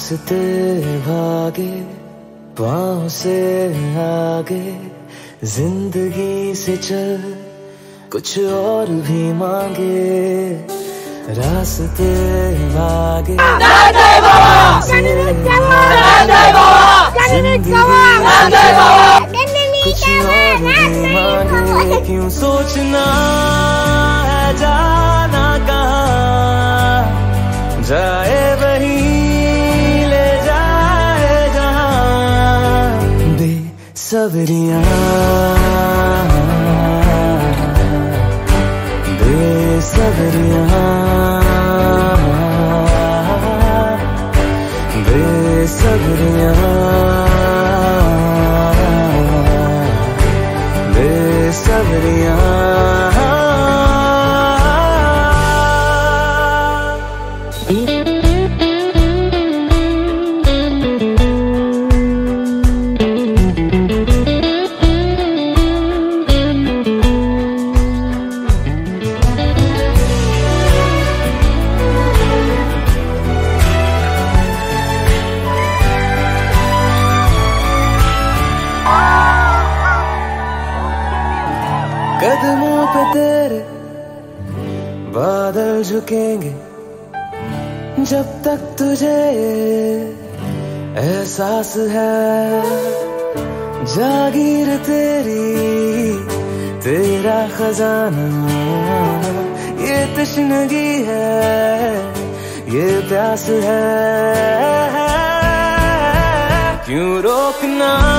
रास्ते भागे पाँव से आगे, जिंदगी से चल कुछ और भी मांगे। रास्ते भागे पाँव से आगे, कुछ और भी मांगे। क्यों सोचना है जाना कहाँ, जाए वही ले जाए जहाँ। बेसब्रियाँ बेसब्रियाँ बेसब्रियाँ बेसब्रियाँ। कदमों पे तेरे बादल झुकेंगे, जब तक तुझे एहसास है। जागीर तेरी तेरा खजाना, ये तश्नगी है ये प्यास है। क्यों रोकना